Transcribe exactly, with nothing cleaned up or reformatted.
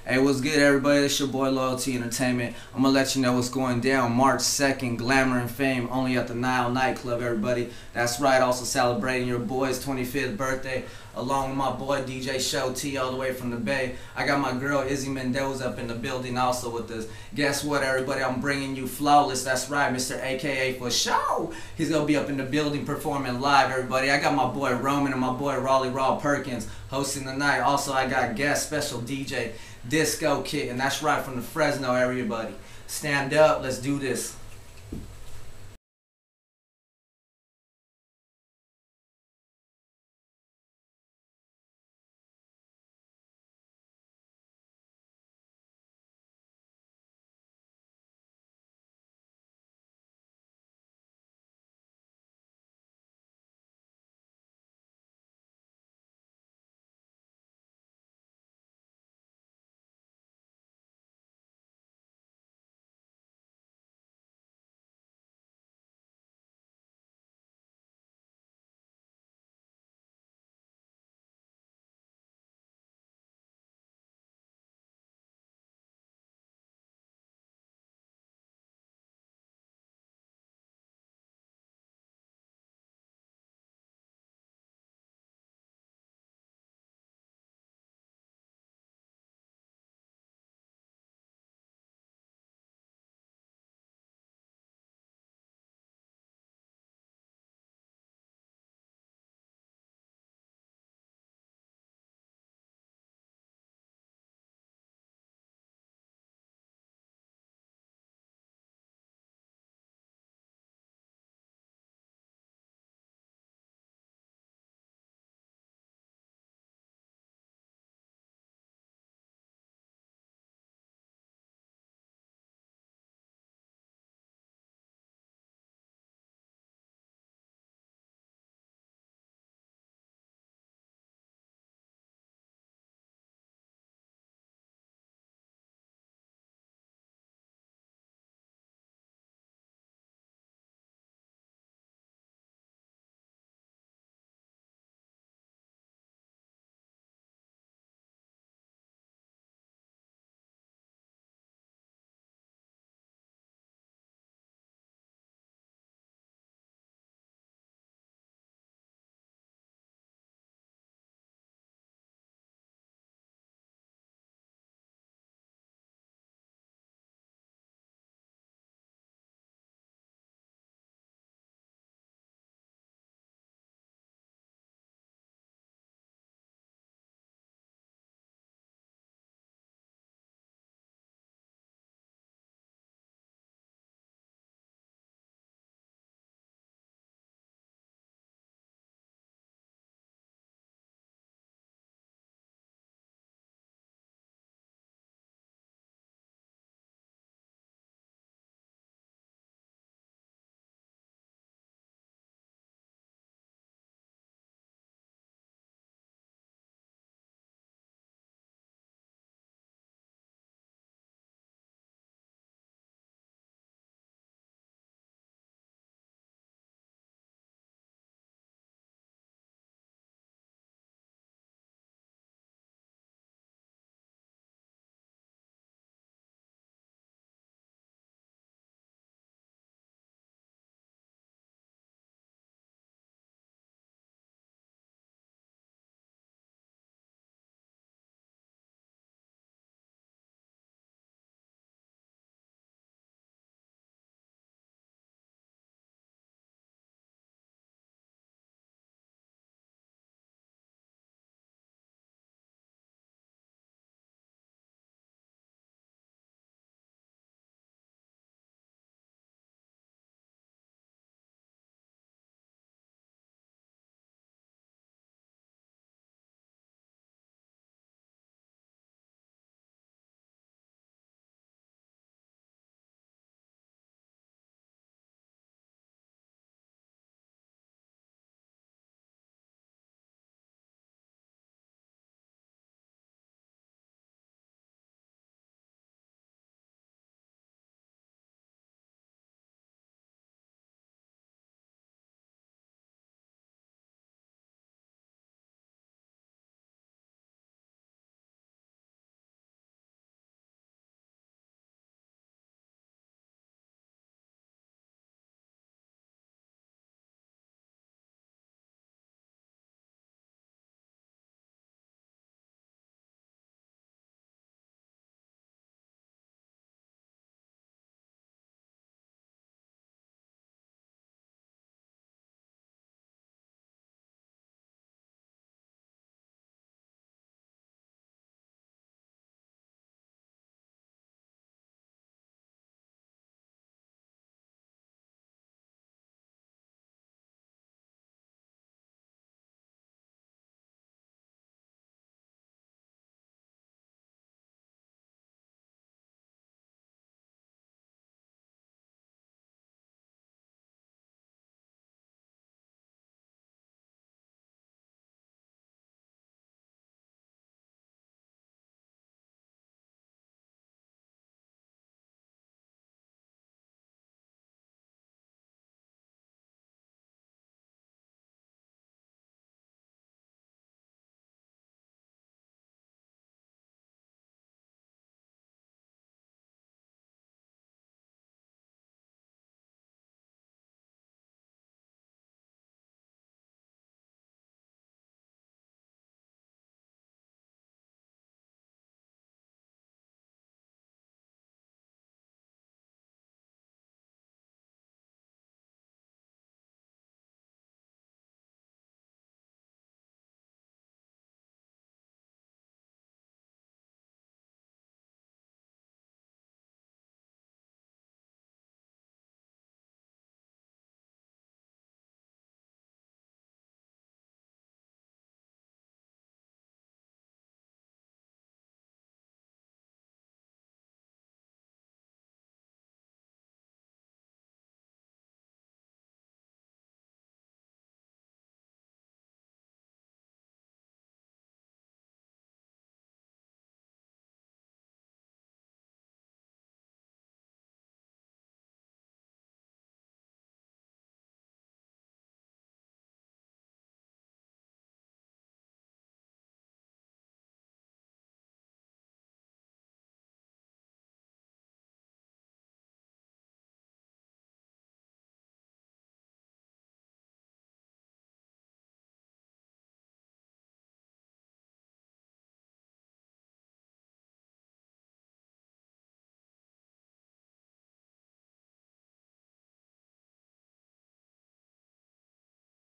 Hey, what's good, everybody? It's your boy Loyalty Entertainment. I'm gonna let you know what's going down March second, Glamour and Fame, only at the Nile Nightclub, everybody. That's right, also celebrating your boy's twenty-fifth birthday, along with my boy D J Show T all the way from the Bay. I got my girl Izzy Mendoza up in the building also with us. Guess what, everybody? I'm bringing you Flawless. That's right, Mister A K A for show. He's gonna be up in the building performing live, everybody. I got my boy Roman and my boy Raleigh Raw Perkins hosting the night. Also, I got guest special D J Disco Kid, and that's right, from the Fresno area, buddy. Stand up, let's do this.